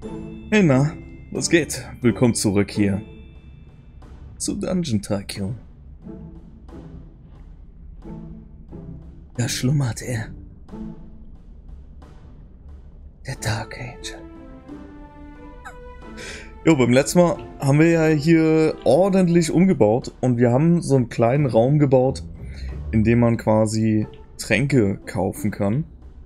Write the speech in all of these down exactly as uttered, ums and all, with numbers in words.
Hey na, was geht? Willkommen zurück hier zu Dungeon Tycoon. Da schlummert er. Der Dark Angel. Jo, beim letzten Mal haben wir ja hier ordentlich umgebaut und wir haben so einen kleinen Raum gebaut, in dem man quasi Tränke kaufen kann.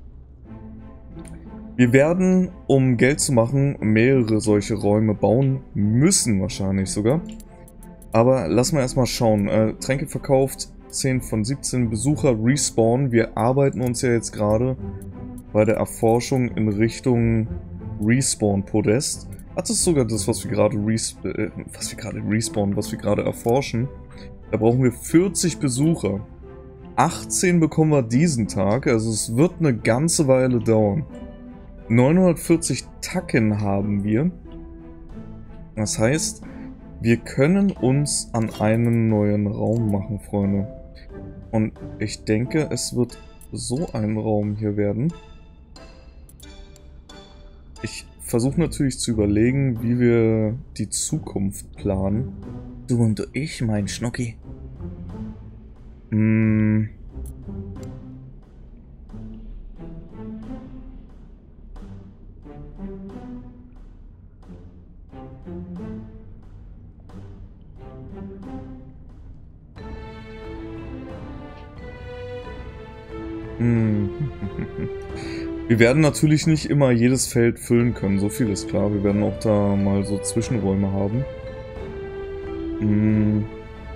Wir werden, um Geld zu machen, mehrere solche Räume bauen müssen, wahrscheinlich sogar. Aber lassen wir erstmal schauen. Äh, Tränke verkauft, zehn von siebzehn Besucher, Respawn. Wir arbeiten uns ja jetzt gerade bei der Erforschung in Richtung Respawn-Podest. Das ist sogar das, was wir gerade res äh, was wir gerade respawnen, was wir gerade erforschen. Da brauchen wir vierzig Besucher. achtzehn bekommen wir diesen Tag, also es wird eine ganze Weile dauern. neunhundertvierzig Tacken haben wir. Das heißt, wir können uns an einen neuen Raum machen, Freunde. Und ich denke, es wird so ein Raum hier werden. Ich versuche natürlich zu überlegen, wie wir die Zukunft planen. Du und ich, mein Schnucki. Hm... Wir werden natürlich nicht immer jedes Feld füllen können, so viel ist klar. Wir werden auch da mal so Zwischenräume haben. Hm.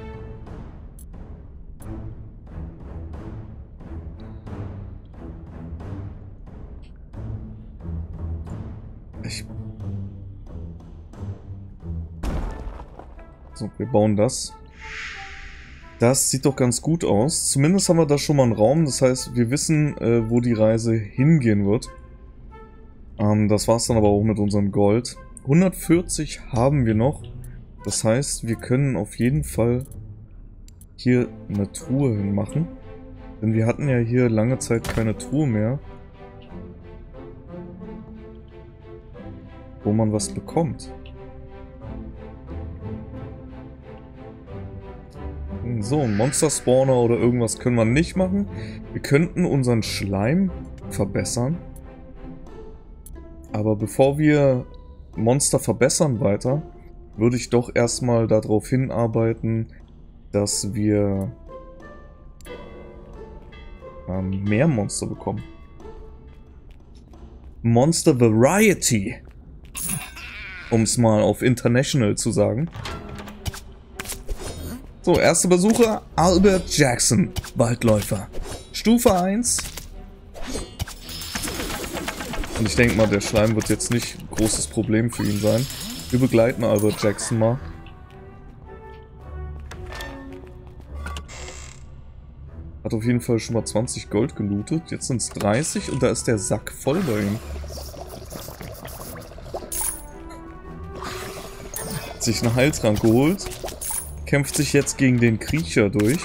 Ich... So, wir bauen das. Das sieht doch ganz gut aus. Zumindest haben wir da schon mal einen Raum. Das heißt, wir wissen, äh, wo die Reise hingehen wird. Ähm, das war's dann aber auch mit unserem Gold. hundertvierzig haben wir noch. Das heißt, wir können auf jeden Fall hier eine Truhe hinmachen. Denn wir hatten ja hier lange Zeit keine Truhe mehr, wo man was bekommt. So, ein Monster-Spawner oder irgendwas können wir nicht machen. Wir könnten unseren Schleim verbessern. Aber bevor wir Monster verbessern weiter, würde ich doch erstmal darauf hinarbeiten, dass wir ähm, mehr Monster bekommen. Monster Variety. Um es mal auf International zu sagen. So, erster Besucher, Albert Jackson, Waldläufer. Stufe eins. Und ich denke mal, der Schleim wird jetzt nicht ein großes Problem für ihn sein. Wir begleiten Albert Jackson mal. Hat auf jeden Fall schon mal zwanzig Gold gelootet. Jetzt sind es dreißig und da ist der Sack voll bei ihm. Hat sich einen Heiltrank geholt. Kämpft sich jetzt gegen den Kriecher durch.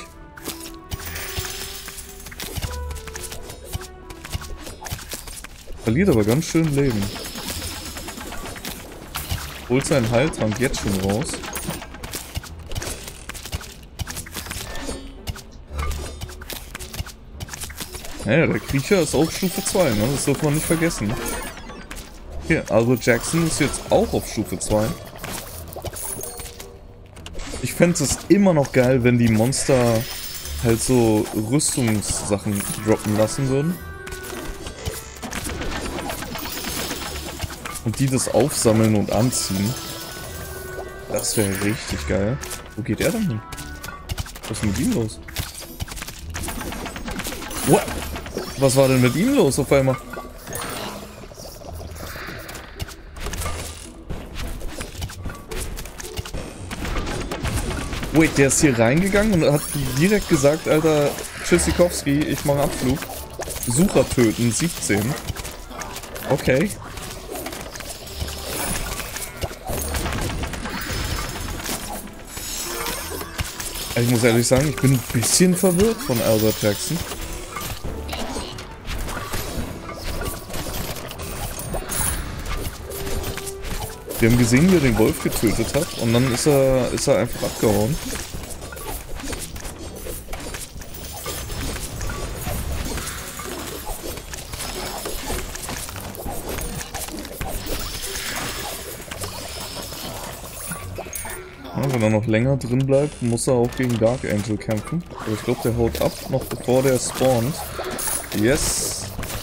Verliert aber ganz schön Leben. Holt seinen Heiltrank jetzt schon raus. Naja, der Kriecher ist auch Stufe zwei, ne? Das darf man nicht vergessen. Hier, Albert Jackson ist jetzt auch auf Stufe zwei. Ich fände es immer noch geil, wenn die Monster halt so Rüstungssachen droppen lassen würden. Und die das aufsammeln und anziehen. Das wäre richtig geil. Wo geht er denn hin? Was ist mit ihm los? What? Was war denn mit ihm los auf einmal? Wait, der ist hier reingegangen und hat direkt gesagt, Alter, Tschüssikowski, ich mache Abflug. Besucher töten, siebzehn. Okay. Ich muss ehrlich sagen, ich bin ein bisschen verwirrt von Albert Jackson. Wir haben gesehen, wie er den Wolf getötet hat und dann ist er, ist er einfach abgehauen. Ja, wenn er noch länger drin bleibt, muss er auch gegen Dark Angel kämpfen. Aber ich glaube, der haut ab, noch bevor der spawnt. Yes!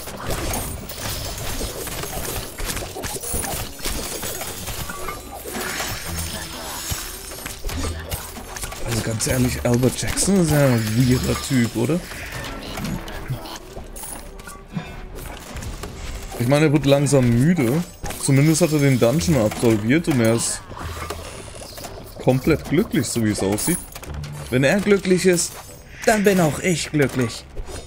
Also ganz ehrlich, Albert Jackson ist ja ein weirder Typ, oder? Ich meine, er wird langsam müde. Zumindest hat er den Dungeon absolviert und er ist komplett glücklich, so wie es aussieht. Wenn er glücklich ist, dann bin auch ich glücklich.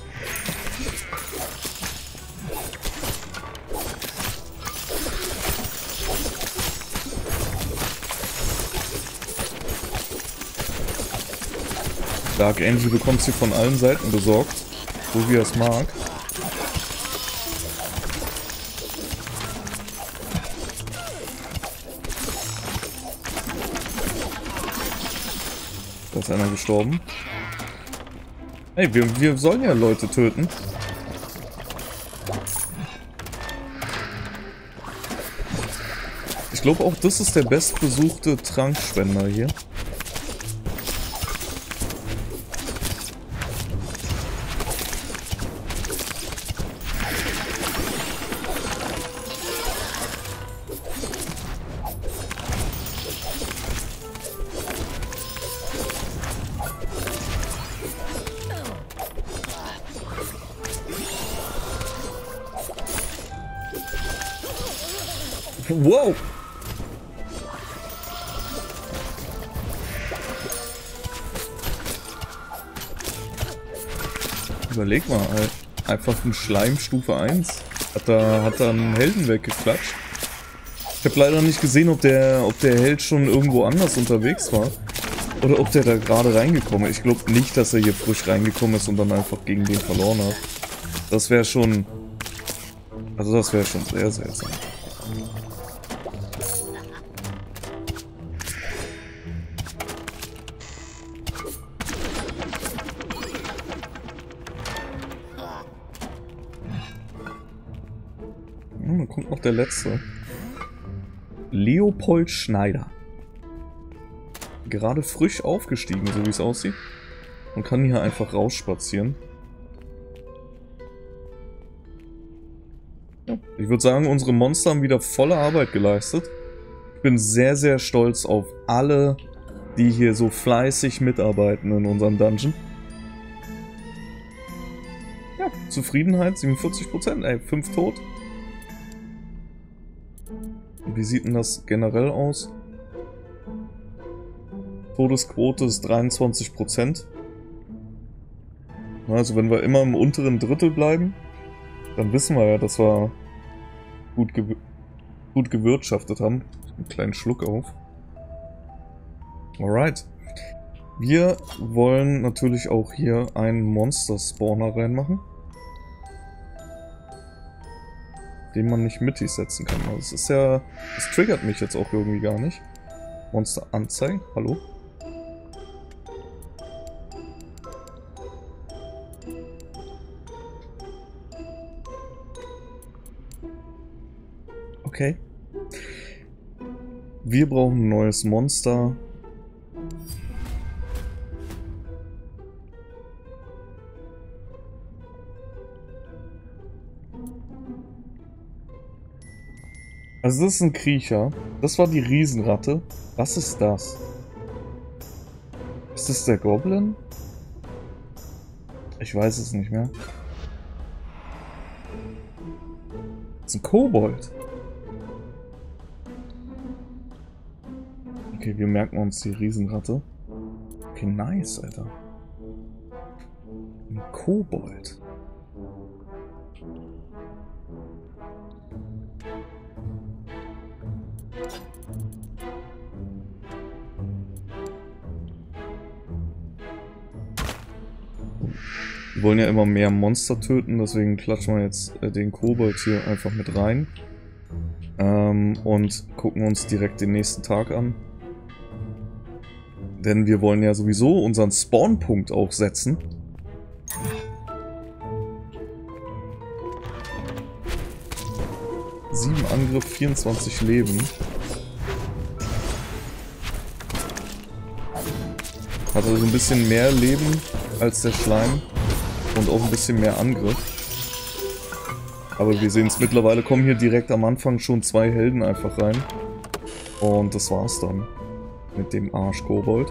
Dark Angel bekommt sie von allen Seiten besorgt, so wie er es mag. Da ist einer gestorben. Hey, wir, wir sollen ja Leute töten. Ich glaube auch, das ist der bestbesuchte Trankspender hier. Wow! Überleg mal, halt. Einfach ein Schleim Stufe eins. Hat da, hat da einen Helden weggeklatscht. Ich habe leider nicht gesehen, ob der, ob der Held schon irgendwo anders unterwegs war. Oder ob der da gerade reingekommen ist. Ich glaube nicht, dass er hier frisch reingekommen ist und dann einfach gegen den verloren hat. Das wäre schon... Also das wäre schon sehr seltsam. Dann kommt noch der letzte. Leopold Schneider. Gerade frisch aufgestiegen, so wie es aussieht. Und kann hier einfach rausspazieren. Ja, ich würde sagen, unsere Monster haben wieder volle Arbeit geleistet. Ich bin sehr, sehr stolz auf alle, die hier so fleißig mitarbeiten in unserem Dungeon. Ja, Zufriedenheit siebenundvierzig Prozent, ey, fünf tot. Wie sieht denn das generell aus? Todesquote ist dreiundzwanzig Prozent. Also wenn wir immer im unteren Drittel bleiben, dann wissen wir ja, dass wir gut, gew gut gewirtschaftet haben. Einen kleinen Schluck auf. Alright. Wir wollen natürlich auch hier einen Monster-Spawner reinmachen, den man nicht mittig setzen kann. Also das ist ja... Das triggert mich jetzt auch irgendwie gar nicht. Monster anzeigen. Hallo? Okay. Wir brauchen ein neues Monster. Also das ist ein Kriecher. Das war die Riesenratte. Was ist das? Ist das der Goblin? Ich weiß es nicht mehr. Das ist ein Kobold. Okay, wir merken uns die Riesenratte. Okay, nice, Alter. Ein Kobold. Wir wollen ja immer mehr Monster töten, deswegen klatschen wir jetzt äh, den Kobold hier einfach mit rein. Ähm, und gucken uns direkt den nächsten Tag an. Denn wir wollen ja sowieso unseren Spawnpunkt auch setzen. sieben Angriff, vierundzwanzig Leben. Hat also ein bisschen mehr Leben als der Schleim. Und auch ein bisschen mehr Angriff. Aber wir sehen es mittlerweile, kommen hier direkt am Anfang schon zwei Helden einfach rein. Und das war's dann. Mit dem Arsch-Kobold.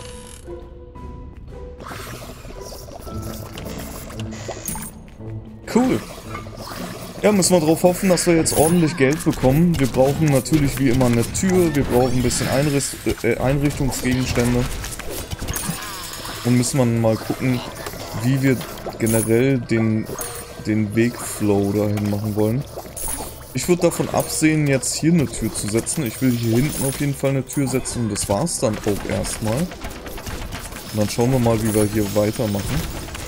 Cool. Ja, müssen wir darauf hoffen, dass wir jetzt ordentlich Geld bekommen. Wir brauchen natürlich wie immer eine Tür. Wir brauchen ein bisschen Einricht äh, Einrichtungsgegenstände. Und müssen wir mal gucken, wie wir generell den, den Wegflow dahin machen wollen. Ich würde davon absehen, jetzt hier eine Tür zu setzen. Ich will hier hinten auf jeden Fall eine Tür setzen und das war's dann auch erstmal. Und dann schauen wir mal, wie wir hier weitermachen.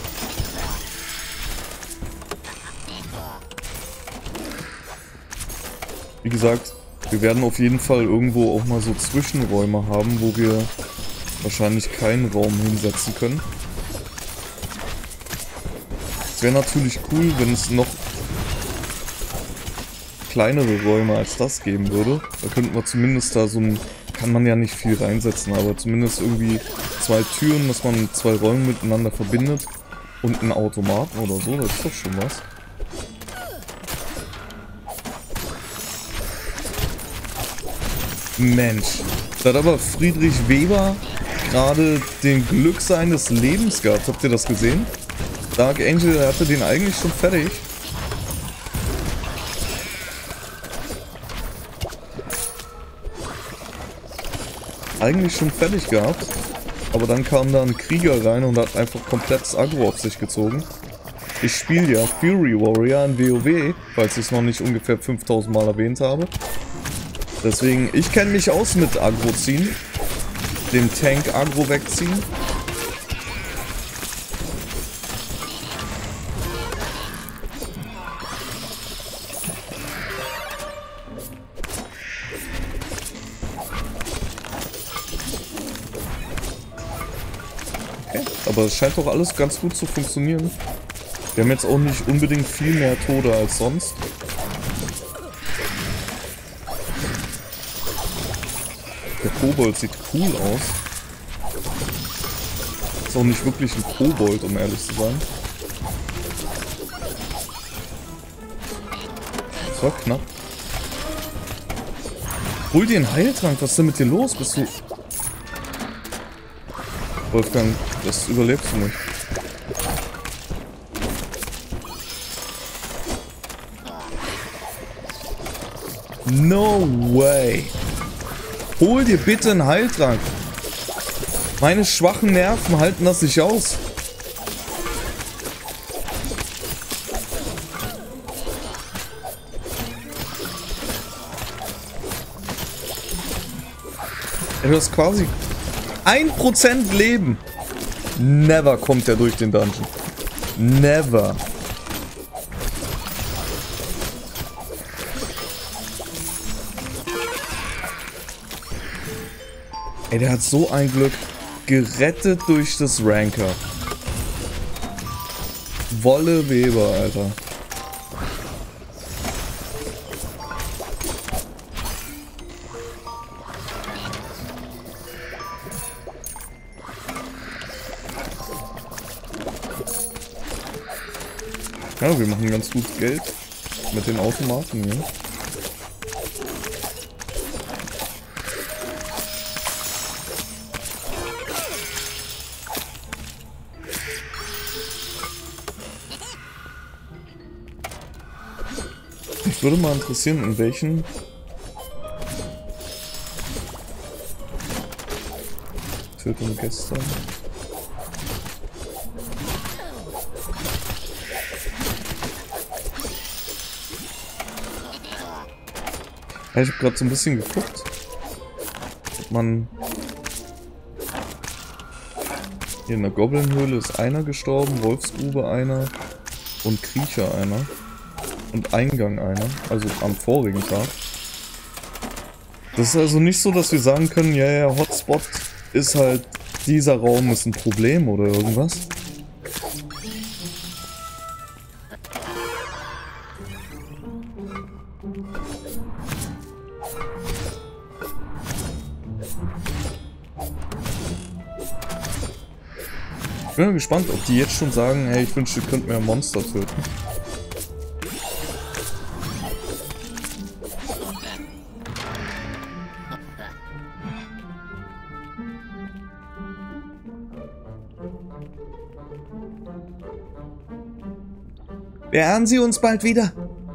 Wie gesagt, wir werden auf jeden Fall irgendwo auch mal so Zwischenräume haben, wo wir wahrscheinlich keinen Raum hinsetzen können. Es wäre natürlich cool, wenn es noch kleinere Räume als das geben würde. Da könnten wir zumindest da so ein... Kann man ja nicht viel reinsetzen, aber zumindest irgendwie zwei Türen, dass man zwei Räume miteinander verbindet. Und einen Automaten oder so, das ist doch schon was. Mensch, da hat aber Friedrich Weber gerade den Glück seines Lebens gehabt. Habt ihr das gesehen? Dark Angel, der hatte den eigentlich schon fertig. Eigentlich schon fertig gehabt. Aber dann kam da ein Krieger rein und hat einfach komplett das Aggro auf sich gezogen. Ich spiele ja Fury Warrior in WoW, falls ich es noch nicht ungefähr fünftausend Mal erwähnt habe. Deswegen, ich kenne mich aus mit Aggro ziehen. Dem Tank Aggro wegziehen. Okay, aber es scheint doch alles ganz gut zu funktionieren. Wir haben jetzt auch nicht unbedingt viel mehr Tode als sonst. Der Kobold sieht cool aus. Ist auch nicht wirklich ein Kobold, um ehrlich zu sein. Das war knapp. Hol dir einen Heiltrank, was ist denn mit dir los? Bist du... Wolfgang, das überlebst du nicht. No way. Hol dir bitte einen Heiltrank. Meine schwachen Nerven halten das nicht aus. Du hast quasi ein Prozent Leben. Never kommt er durch den Dungeon. Never. Ey, der hat so ein Glück. Gerettet durch das Ranker. Wolle Weber, Alter. Ja, wir machen ganz gut Geld mit den Automaten hier. Mich würde mal interessieren, in welchen Tötung gestern. Ja, ich habe gerade so ein bisschen geguckt, ob man hier in der Goblin-Höhle ist einer gestorben, Wolfsgrube einer und Kriecher einer. Und Eingang einer, also am vorigen Tag. Das ist also nicht so, dass wir sagen können, ja, ja, Hotspot ist halt, dieser Raum ist ein Problem oder irgendwas. Ich bin gespannt, ob die jetzt schon sagen, hey, ich wünschte, ihr könnt mehr Monster töten. Beehren Sie uns bald wieder.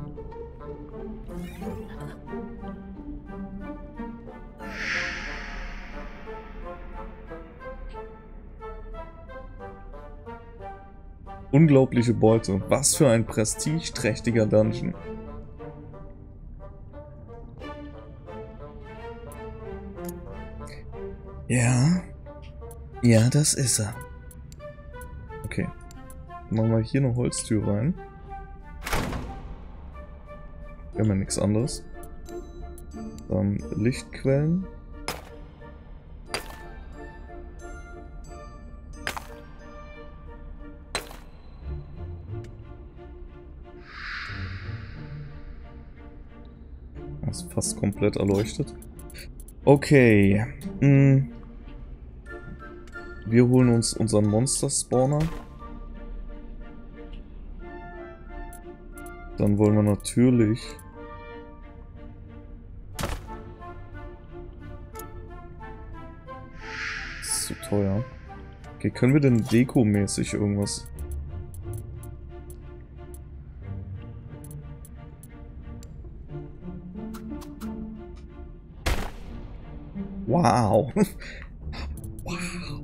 Unglaubliche Beute. Was für ein prestigeträchtiger Dungeon. Ja. Ja, das ist er. Okay. Machen wir hier eine Holztür rein. Wir haben ja nichts anderes. Dann Lichtquellen. Das ist fast komplett erleuchtet. Okay. Hm. Wir holen uns unseren Monster-Spawner. Dann wollen wir natürlich das ist zu teuer. Okay, können wir denn dekomäßig irgendwas? Wow. Wow.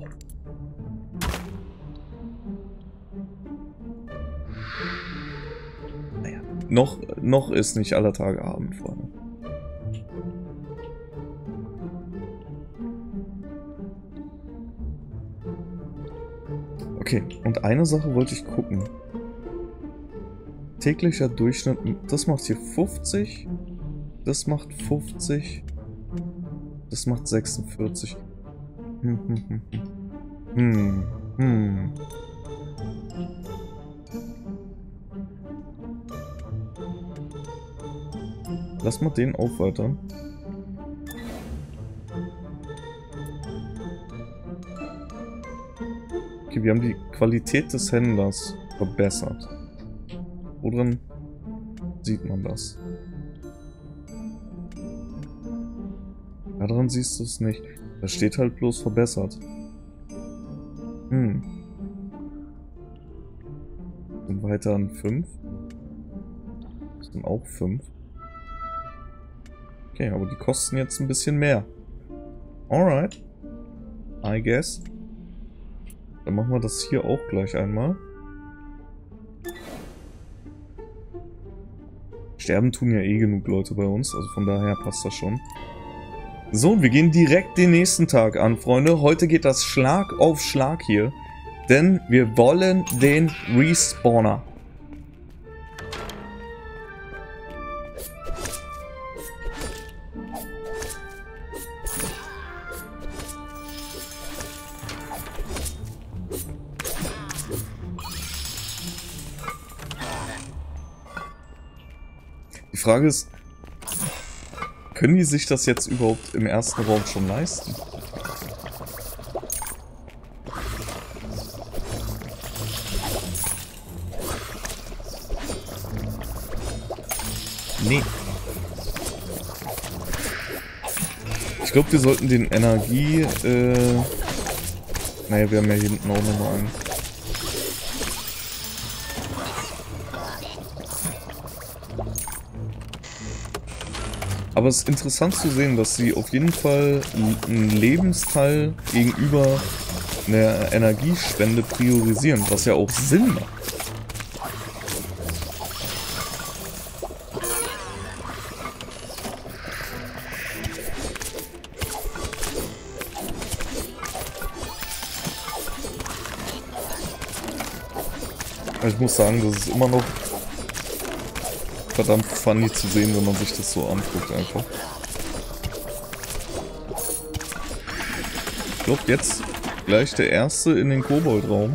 Naja, noch, noch ist nicht aller Tage Abend, Freunde. Okay, und eine Sache wollte ich gucken. Täglicher Durchschnitt, das macht hier fünfzig, das macht fünfzig, das macht sechsundvierzig. Hm, hm, hm, hm. Hm, hm. Lass mal den aufweitern. Okay, wir haben die Qualität des Händlers verbessert. Woran sieht man das? Daran siehst du es nicht. Da steht halt bloß verbessert. Hm. Sind weiter an fünf. Das sind auch fünf. Okay, aber die kosten jetzt ein bisschen mehr. Alright. I guess. Dann machen wir das hier auch gleich einmal. Sterben tun ja eh genug Leute bei uns, also von daher passt das schon. So, wir gehen direkt den nächsten Tag an, Freunde. Heute geht das Schlag auf Schlag hier, denn wir wollen den Respawner. Die Frage ist, können die sich das jetzt überhaupt im ersten Raum schon leisten? Nee. Ich glaube, wir sollten den Energie... Äh naja, wir haben ja hier hinten auch nochmal einen. Aber es ist interessant zu sehen, dass sie auf jeden Fall einen Lebensteil gegenüber einer Energiespende priorisieren, was ja auch Sinn macht. Ich muss sagen, das ist immer noch verdammt funny zu sehen, wenn man sich das so anguckt einfach. glaube jetzt gleich der erste in den Koboldraum.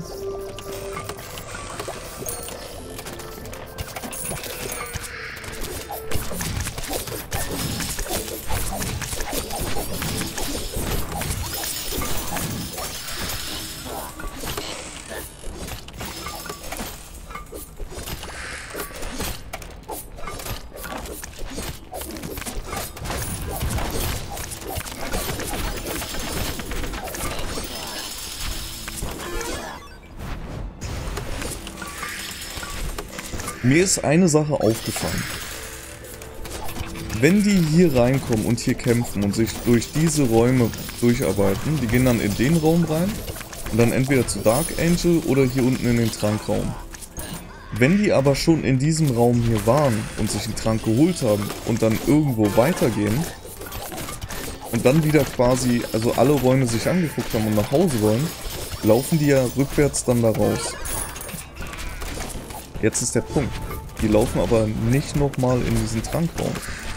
Mir ist eine Sache aufgefallen. Wenn die hier reinkommen und hier kämpfen und sich durch diese Räume durcharbeiten, die gehen dann in den Raum rein und dann entweder zu Dark Angel oder hier unten in den Trankraum. Wenn die aber schon in diesem Raum hier waren und sich einen Trank geholt haben und dann irgendwo weitergehen und dann wieder quasi, also alle Räume sich angeguckt haben und nach Hause wollen, laufen die ja rückwärts dann da raus. Jetzt ist der Punkt. Die laufen aber nicht nochmal in diesen Trankraum.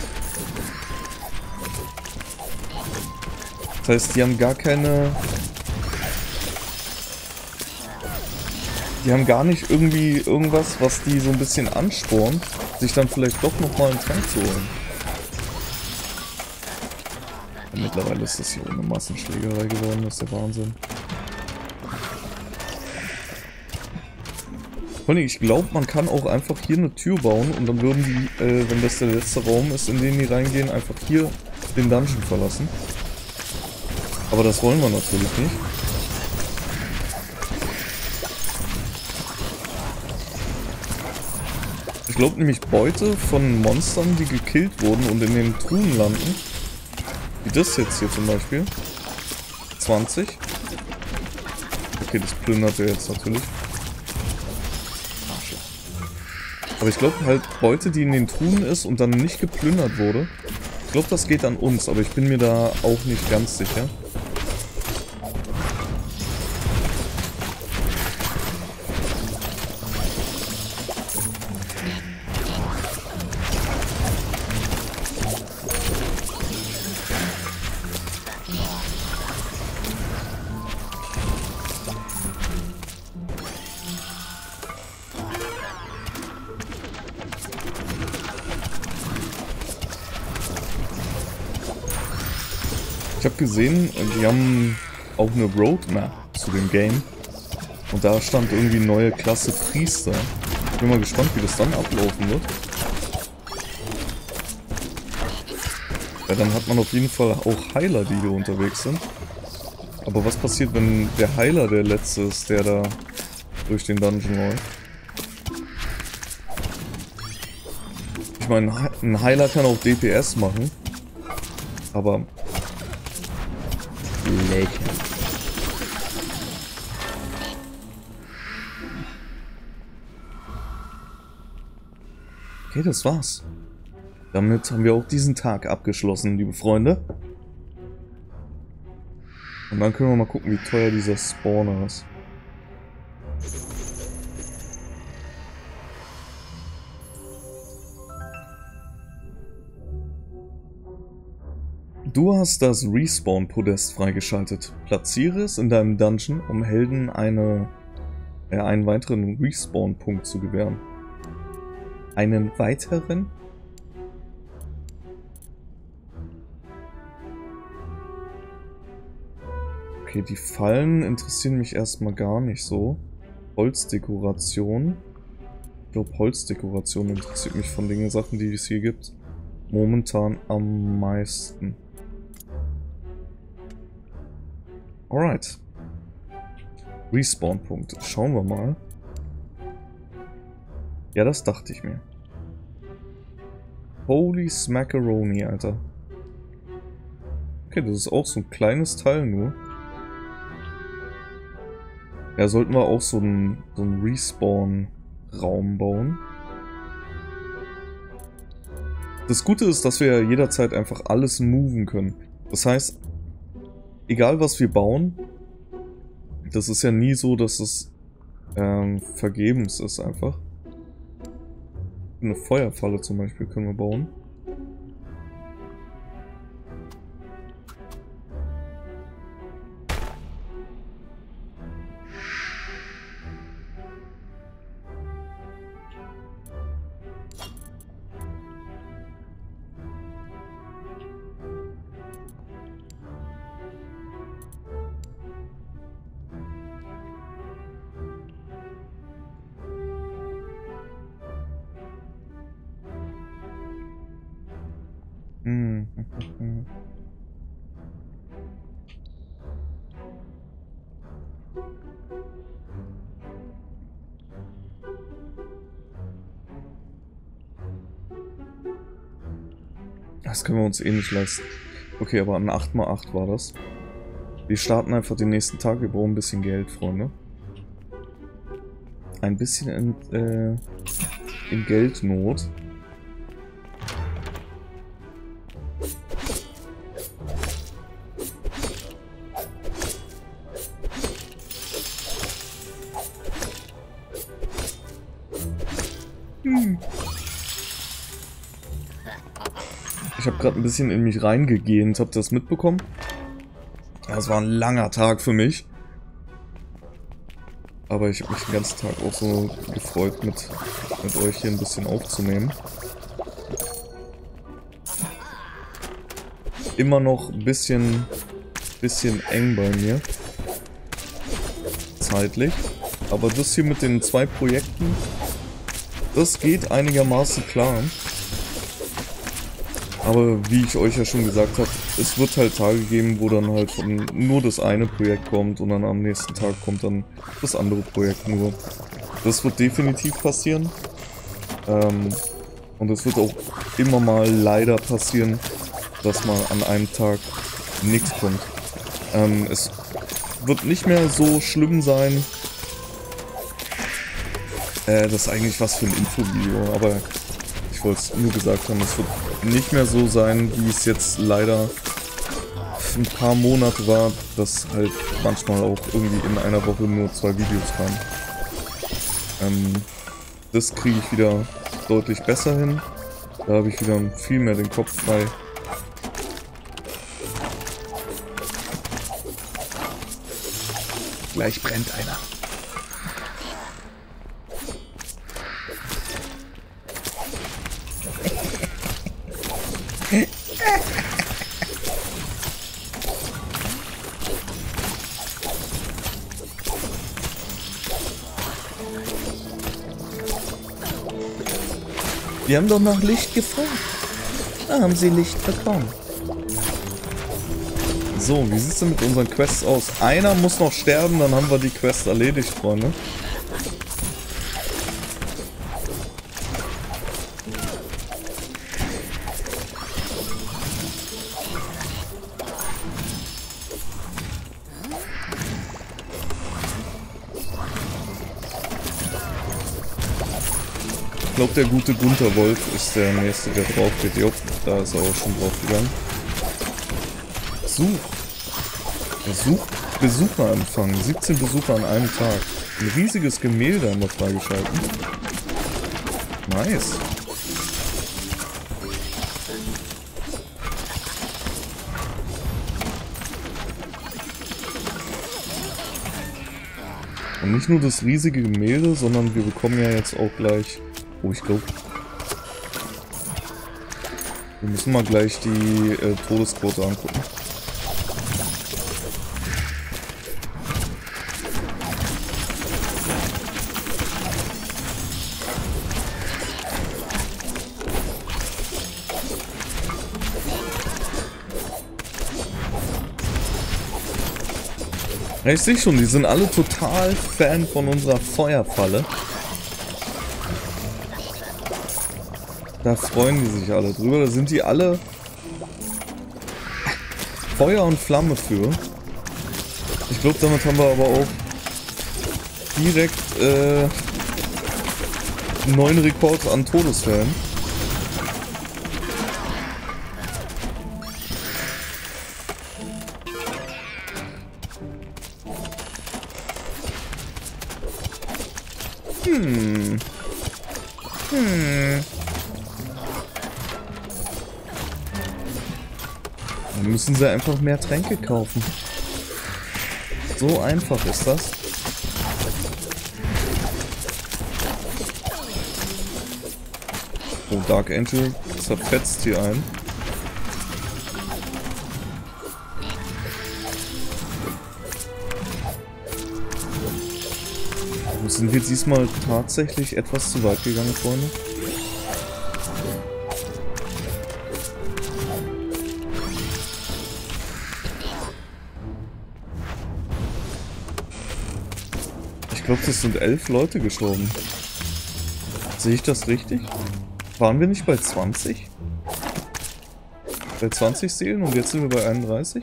Das heißt, die haben gar keine... Die haben gar nicht irgendwie irgendwas, was die so ein bisschen anspornt, sich dann vielleicht doch nochmal einen Trank zu holen. Und mittlerweile ist das hier ohne Massenschlägerei geworden, das ist der Wahnsinn. Ich glaube, man kann auch einfach hier eine Tür bauen und dann würden die, äh, wenn das der letzte Raum ist, in den die reingehen, einfach hier den Dungeon verlassen. Aber das wollen wir natürlich nicht. Ich glaube nämlich Beute von Monstern, die gekillt wurden und in den Truhen landen, wie das jetzt hier zum Beispiel, zwanzig. Okay, das plündert er jetzt natürlich. Aber ich glaube halt, Beute, die in den Truhen ist und dann nicht geplündert wurde, ich glaube, das geht an uns, aber ich bin mir da auch nicht ganz sicher. Ich habe gesehen, die haben auch eine Roadmap zu dem Game und da stand irgendwie neue Klasse Priester. Ich bin mal gespannt, wie das dann ablaufen wird. Ja, dann hat man auf jeden Fall auch Heiler, die hier unterwegs sind. Aber was passiert, wenn der Heiler der letzte ist, der da durch den Dungeon läuft? Ich meine, ein Heiler kann auch D P S machen, aber... Lächeln. Okay, das war's. Damit haben wir auch diesen Tag abgeschlossen, liebe Freunde. Und dann können wir mal gucken, wie teuer dieser Spawner ist. Du hast das Respawn-Podest freigeschaltet. Platziere es in deinem Dungeon, um Helden eine, äh, einen weiteren Respawn-Punkt zu gewähren. Einen weiteren? Okay, die Fallen interessieren mich erstmal gar nicht so. Holzdekoration. Ich glaube, Holzdekoration interessiert mich von den Sachen, die es hier gibt, momentan am meisten. Alright. Respawn-Punkt. Schauen wir mal. Ja, das dachte ich mir. Holy Smackaroni, Alter. Okay, das ist auch so ein kleines Teil nur. Ja, sollten wir auch so einen, so einen Respawn-Raum bauen. Das Gute ist, dass wir jederzeit einfach alles moven können. Das heißt, egal was wir bauen, das ist ja nie so, dass es ähm, vergebens ist einfach. Eine Feuerfalle zum Beispiel können wir bauen. Hm. Das können wir uns eh nicht leisten. Okay, aber ein acht mal acht war das. Wir starten einfach den nächsten Tag. Wir brauchen ein bisschen Geld, Freunde. Ein bisschen in, äh, in Geldnot. Hm. Ich habe gerade ein bisschen in mich reingegähnt. Habt ihr das mitbekommen? Das war ein langer Tag für mich. Aber ich habe mich den ganzen Tag auch so gefreut, mit, mit euch hier ein bisschen aufzunehmen. Immer noch ein bisschen, bisschen eng bei mir. Zeitlich. Aber das hier mit den zwei Projekten, das geht einigermaßen klar. Aber wie ich euch ja schon gesagt habe, es wird halt Tage geben, wo dann halt von nur das eine Projekt kommt und dann am nächsten Tag kommt dann das andere Projekt nur. Das wird definitiv passieren. Ähm, und es wird auch immer mal leider passieren, dass mal an einem Tag nichts kommt. Ähm, es wird nicht mehr so schlimm sein. Äh, das ist eigentlich was für ein Infovideo, aber ich wollte es nur gesagt haben, es wird nicht mehr so sein, wie es jetzt leider ein paar Monate war, dass halt manchmal auch irgendwie in einer Woche nur zwei Videos kamen. Ähm, das kriege ich wieder deutlich besser hin. Da habe ich wieder viel mehr den Kopf frei. Gleich brennt einer. Wir haben doch nach Licht gefragt. Da haben sie Licht bekommen. So, wie sieht es denn mit unseren Quests aus? Einer muss noch sterben, dann haben wir die Quest erledigt, Freunde. Ich glaube, der gute Gunther Wolf ist der nächste, der drauf geht. Jo, da ist er auch schon drauf gegangen. Besuch. Besuch. Besucher empfangen. siebzehn Besucher an einem Tag. Ein riesiges Gemälde haben wir freigeschalten. Nice. Und nicht nur das riesige Gemälde, sondern wir bekommen ja jetzt auch gleich... Oh, ich glaube... Wir müssen mal gleich die äh, Todesquote angucken. Ja, ich sehe schon, die sind alle total Fan von unserer Feuerfalle. Da freuen die sich alle drüber. Da sind die alle Feuer und Flamme für. Ich glaube, damit haben wir aber auch direkt äh, einen neuen Rekord an Todesfällen. Hm. Hm. Dann müssen sie einfach mehr Tränke kaufen. So einfach ist das. Oh, Dark Angel zerfetzt hier ein. Sind wir diesmal tatsächlich etwas zu weit gegangen, Freunde? glaube, es sind elf Leute gestorben. Sehe ich das richtig? Waren wir nicht bei zwanzig? Bei zwanzig Seelen und jetzt sind wir bei einunddreißig?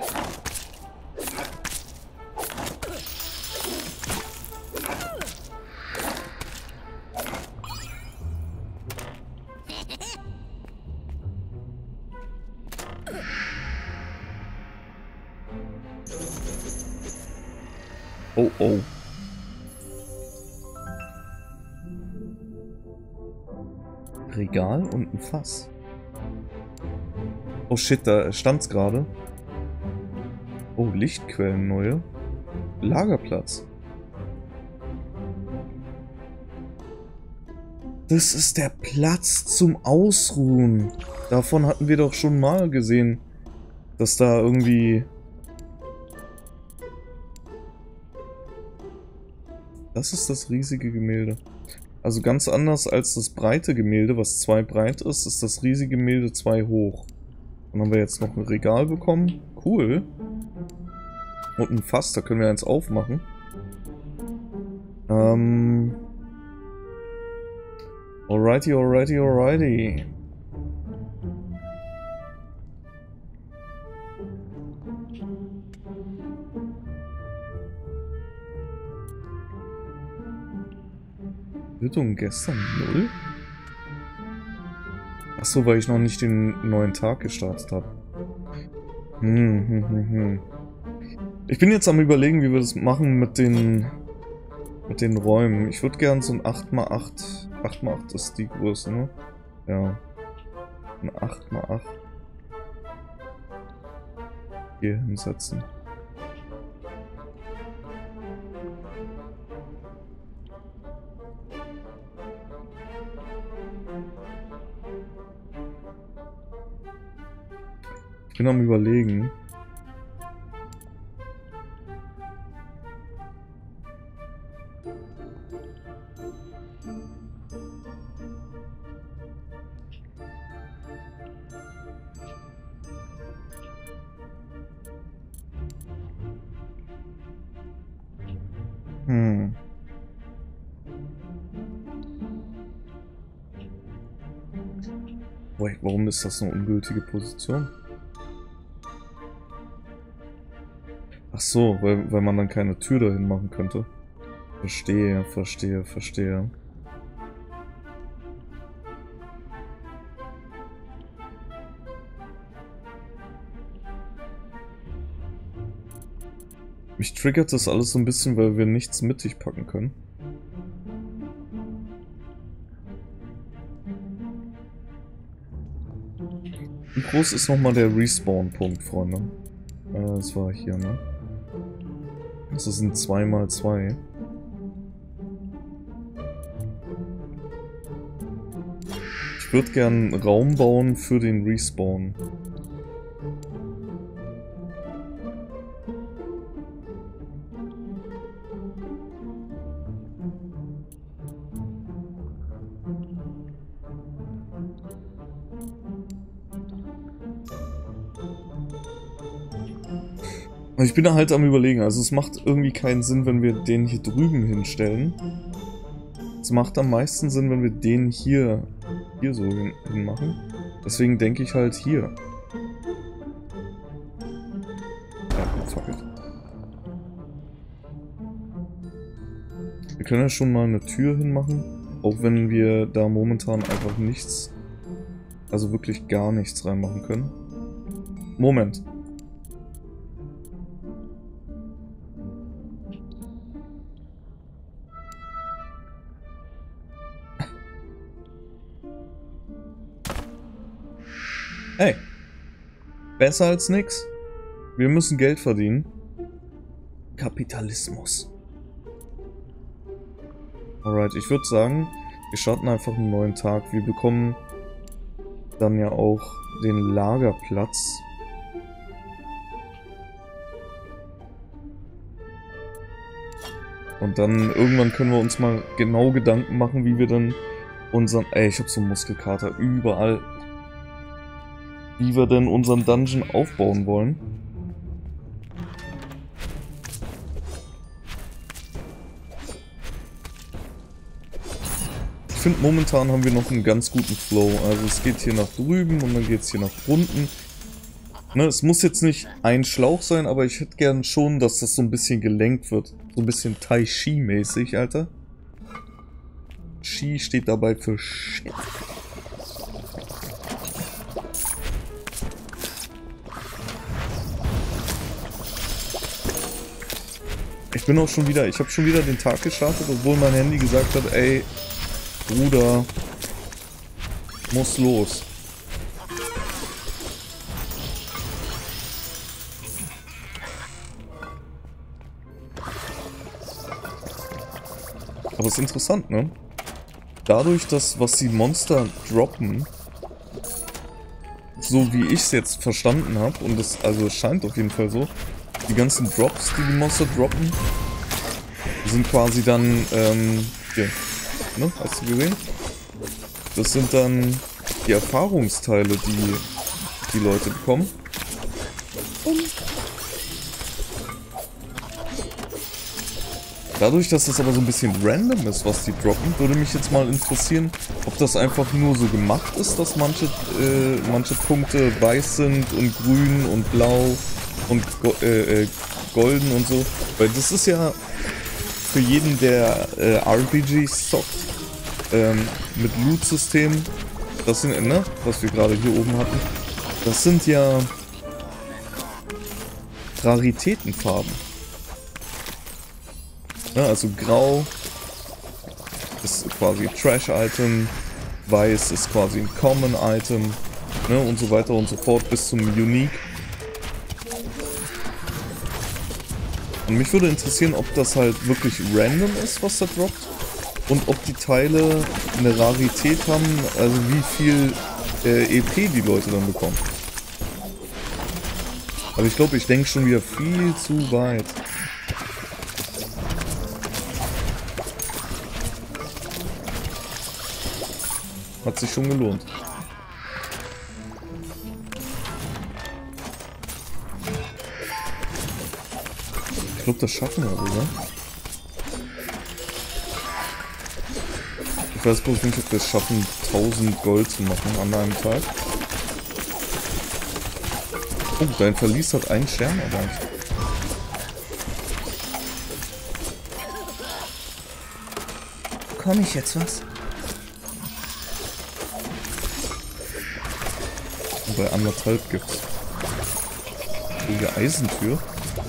Oh, oh. Regal und ein Fass. Oh shit, da stand's gerade. Oh, Lichtquellen neue. Lagerplatz. Das ist der Platz zum Ausruhen. Davon hatten wir doch schon mal gesehen, dass da irgendwie... Das ist das riesige Gemälde. Also ganz anders als das breite Gemälde, was zwei breit ist, ist das riesige Gemälde zwei hoch. Dann haben wir jetzt noch ein Regal bekommen. Cool. Und ein Fass, da können wir eins aufmachen. Ähm... Alrighty, alrighty, alrighty. Bildung gestern null? Achso, weil ich noch nicht den neuen Tag gestartet habe. Hm, hm, hm, hm. Ich bin jetzt am Überlegen, wie wir das machen mit den mit den Räumen. Ich würde gern so ein acht mal acht. acht mal acht ist die Größe, ne? Ja. Ein acht mal acht. Hier hinsetzen. Ich bin am Überlegen. Hm. Wait, warum ist das eine ungültige Position? Ach so, weil, weil man dann keine Tür dahin machen könnte. Verstehe, verstehe, verstehe. Mich triggert das alles so ein bisschen, weil wir nichts mittig packen können. Wie groß ist nochmal der Respawn-Punkt, Freunde? Äh, das war hier, ne? Das sind zwei mal zwei. Ich würde gern einen Raum bauen für den Respawn. Ich bin da halt am Überlegen, also es macht irgendwie keinen Sinn, wenn wir den hier drüben hinstellen. Es macht am meisten Sinn, wenn wir den hier, hier so hin, hin machen. Deswegen denke ich halt hier. Ja, fuck it. Wir können ja schon mal eine Tür hinmachen, auch wenn wir da momentan einfach nichts, also wirklich gar nichts reinmachen können. Moment. Hey, besser als nix. Wir müssen Geld verdienen. Kapitalismus. Alright, ich würde sagen, wir starten einfach einen neuen Tag. Wir bekommen dann ja auch den Lagerplatz. Und dann irgendwann können wir uns mal genau Gedanken machen, wie wir dann unseren... Ey, ich hab so einen Muskelkater überall... Wie wir denn unseren Dungeon aufbauen wollen. finde, momentan haben wir noch einen ganz guten Flow. Also es geht hier nach drüben und dann geht es hier nach unten. Ne, es muss jetzt nicht ein Schlauch sein, aber ich hätte gern schon, dass das so ein bisschen gelenkt wird. So ein bisschen Tai Chi-mäßig, Alter. Chi steht dabei für Shit. Ich bin auch schon wieder, ich habe schon wieder den Tag gestartet, obwohl mein Handy gesagt hat, ey, Bruder, muss los. Aber es ist interessant, ne? Dadurch, dass was die Monster droppen, so wie ich es jetzt verstanden habe, und es also es scheint auf jeden Fall so, die ganzen Drops, die die Monster droppen, sind quasi dann, ähm, hier, ne, hast du gesehen? Das sind dann die Erfahrungsteile, die die Leute bekommen. Und dadurch, dass das aber so ein bisschen random ist, was die droppen, würde mich jetzt mal interessieren, ob das einfach nur so gemacht ist, dass manche, äh, manche Punkte weiß sind und grün und blau und go äh, äh, golden und so. Weil das ist ja für jeden, der äh, R P Gs zockt, ähm, mit Loot-System, das sind, ne, was wir gerade hier oben hatten, das sind ja Raritätenfarben. Ja, also grau ist quasi Trash-Item, weiß ist quasi ein Common-Item, ne, und so weiter und so fort bis zum Unique. Und mich würde interessieren, ob das halt wirklich random ist, was da droppt. Und ob die Teile eine Rarität haben, also wie viel äh, E P die Leute dann bekommen. Aber ich glaube, ich denke schon wieder viel zu weit. Hat sich schon gelohnt. Ich glaube, das schaffen wir sogar. Ich weiß bloß nicht, ob wir es schaffen, tausend Gold zu machen an einem Tag. Oh, dein Verlies hat einen Stern erreicht. Bekomme ich jetzt was? Und bei anderthalb gibt's. Die Eisentür.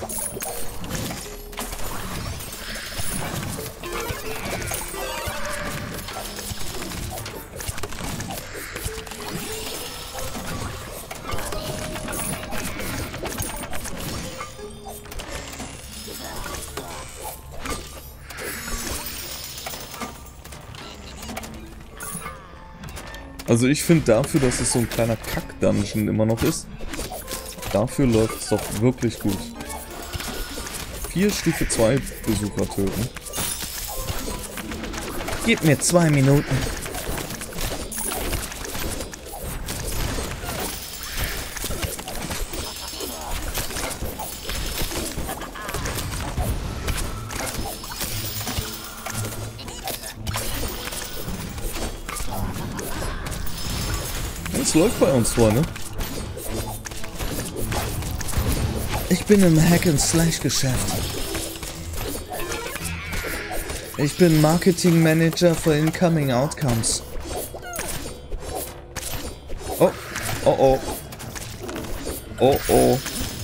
Also ich finde dafür, dass es so ein kleiner Kack-Dungeon immer noch ist, dafür läuft es doch wirklich gut. Vier Stufe zwei Besucher töten. Gib mir zwei Minuten. Es läuft bei uns vor, ne? Ich bin im Hack-and-Slash-Geschäft. Ich bin Marketing Manager für Incoming Outcomes. Oh, oh, oh. Oh, oh.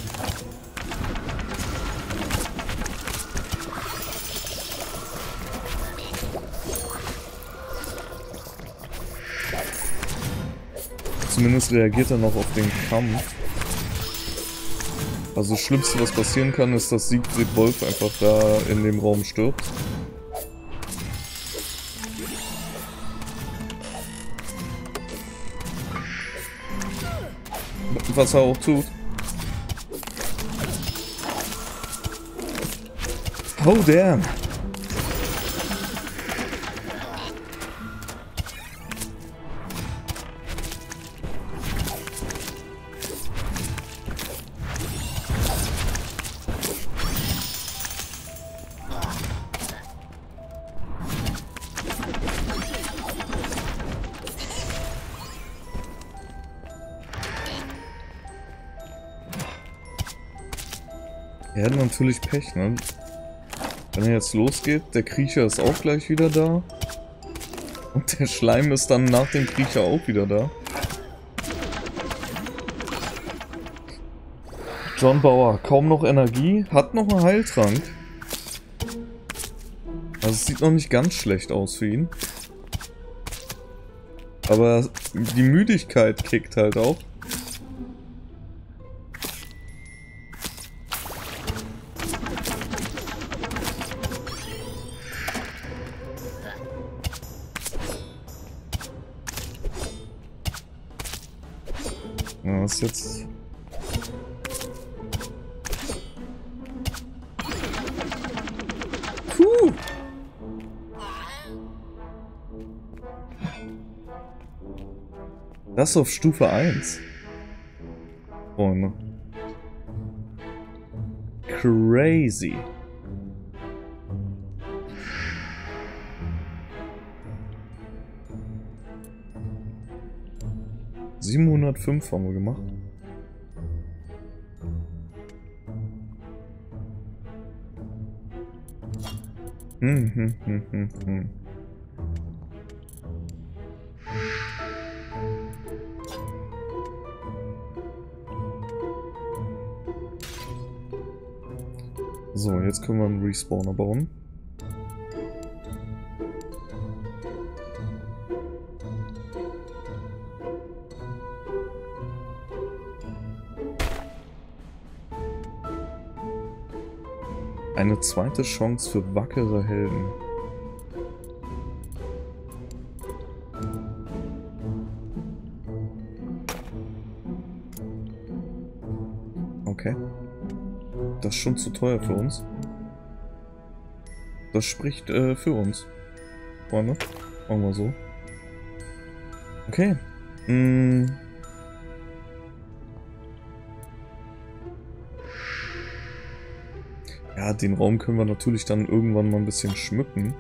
Zumindest reagiert er noch auf den Kampf. Also das Schlimmste, was passieren kann, ist, dass Siegfried Wolf einfach da in dem Raum stirbt. Was er auch tut. Oh damn! Er hat natürlich Pech, ne? Wenn er jetzt losgeht, der Kriecher ist auch gleich wieder da. Und der Schleim ist dann nach dem Kriecher auch wieder da. John Bauer, kaum noch Energie, hat noch einen Heiltrank. Also es sieht noch nicht ganz schlecht aus für ihn. Aber die Müdigkeit kickt halt auch. Ja, was ist jetzt... Puh! Das auf Stufe eins. Freunde. Crazy. siebenhundertfünf haben wir gemacht. Hm, hm, hm, hm, hm. So, jetzt können wir einen Respawner bauen. Eine zweite Chance für wackere Helden. Okay. Das ist schon zu teuer für uns. Das spricht äh, für uns. Freunde. Machen wir so. Okay. Mm. Ja, den Raum können wir natürlich dann irgendwann mal ein bisschen schmücken.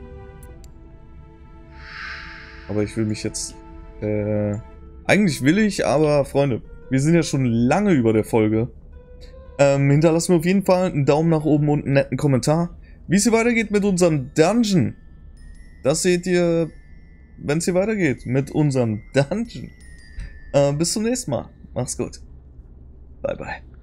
Aber ich will mich jetzt... Äh, eigentlich will ich, aber Freunde, wir sind ja schon lange über der Folge. Ähm, hinterlasst mir auf jeden Fall einen Daumen nach oben und einen netten Kommentar. Wie es hier weitergeht mit unserem Dungeon. Das seht ihr, wenn es hier weitergeht mit unserem Dungeon. Äh, bis zum nächsten Mal. Macht's gut. Bye, bye.